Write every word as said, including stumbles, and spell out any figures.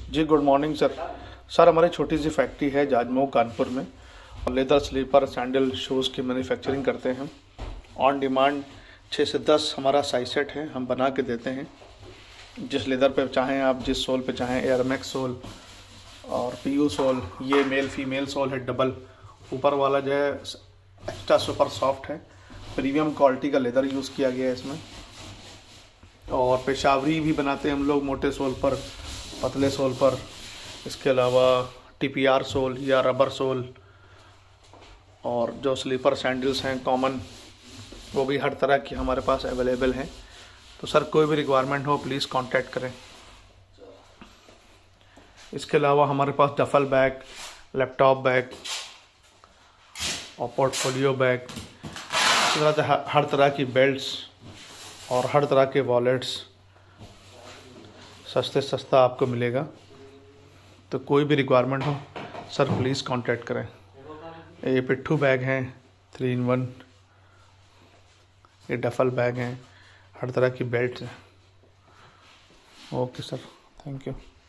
जी good morning sir. Sir हमारी छोटी सी फैक्ट्री है जाजमऊ कानपुर में और लेदर स्लीपर सैंडल शूज़ की मैन्युफैक्चरिंग करते हैं। ऑन डिमांड छः से दस हमारा साइज सेट है, हम बना के देते हैं। जिस लेदर पे चाहें आप, जिस सोल पे चाहें, एयरमैक्स सोल और पीयू सोल। ये मेल फीमेल सोल है डबल। ऊपर वाला जो है एक्स्ट्रा सुपर सॉफ्ट है, प्रीमियम क्वालिटी का लेदर यूज़ किया गया है इसमें। और पेशावरी भी बनाते हैं हम लोग मोटे सोल पर, पतले सोल पर। इसके अलावा टीपीआर सोल या रबर सोल और जो स्लीपर सैंडल्स हैं कॉमन, वो भी हर तरह की हमारे पास अवेलेबल हैं। तो सर कोई भी रिक्वायरमेंट हो प्लीज़ कांटेक्ट करें। इसके अलावा हमारे पास डफल बैग, लैपटॉप बैग और पोर्टफोलियो बैग, इस तरह से हर तरह की बेल्ट्स और हर तरह के वॉलेट्स सस्ते सस्ता आपको मिलेगा। तो कोई भी रिक्वायरमेंट हो सर प्लीज़ कांटेक्ट करें। ये पिट्ठू बैग हैं थ्री इन वन, ये डफल बैग हैं, हर तरह की बेल्ट हैं। Okay sir, thank you.